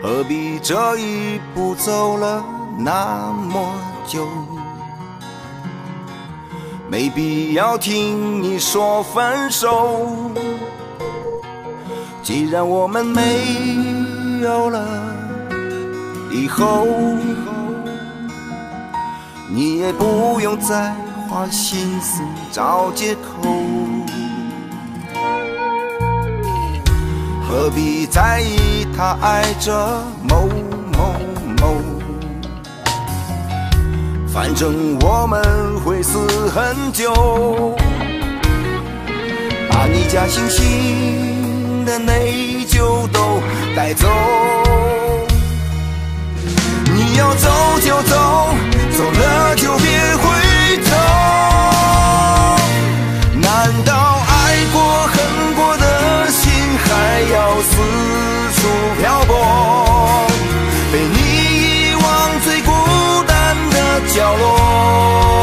何必这一步走了那么久？没必要听你说分手。既然我们没有了以后，你也不用再花心思找借口。何必在意他爱着某某某？反正我们会死很久。把你假惺惺的内疚都带走。你要走就走，走了就别回头。难道爱过恨过的心还要四处漂泊，被你遗忘最孤单的角落？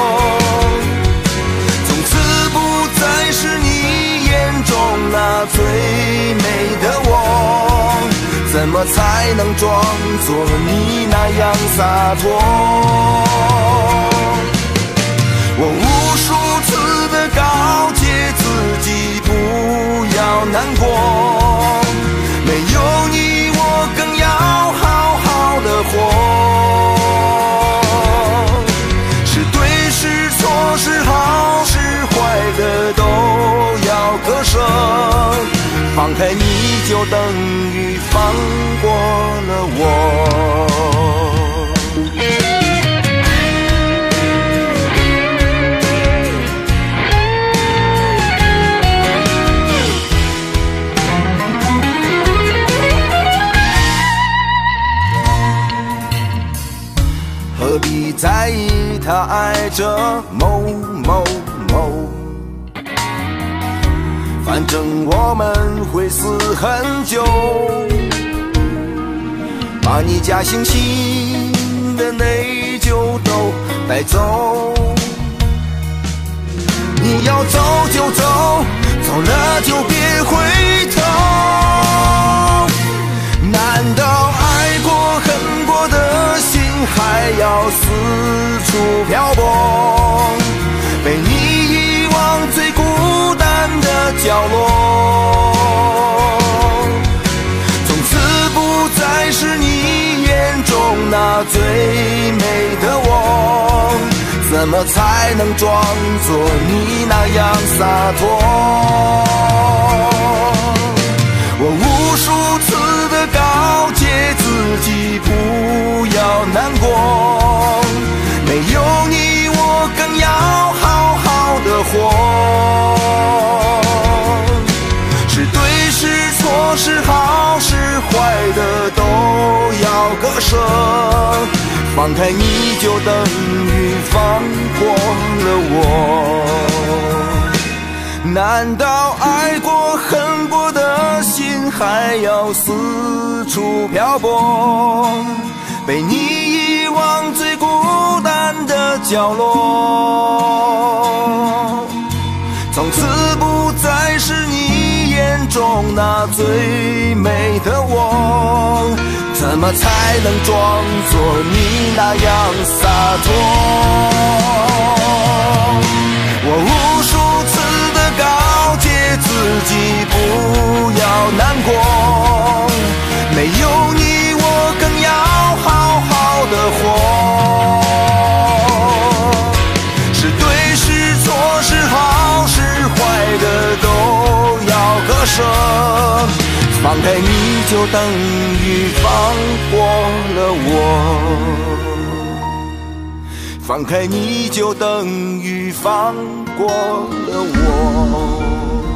从此不再是你眼中那最美的我，怎么才能装作你那样洒脱？我无数次的告诫自己不要难过，没有你我更要好好的活。是对是错，是好是坏的都要割舍，放开你就等于放过了我。何必在意他爱着某某某？反正我们会死很久。把你假惺惺的内疚都带走。你要走就走，走了就别回头。难道爱过恨过的心还要四处漂泊，被你遗忘最孤单的角落？从此不再是你眼中那最美的我，怎么才能装作你那样洒脱？我无数次的告诫自己不要难过，没有你我更要好好的活。是对是错，是好是坏的都要割舍，放开你就等于放过了我。难道爱过恨过的心还要四处漂泊，被你遗忘最孤单的角落？从此不再是你眼中那最美的我，怎么才能装作你那样洒脱？我无数次的告诫自己不要难过，没有你我更要好好的活。是对是错，是好是坏的都要割舍，放开你就等于放过了我，放开你就等于放过了我。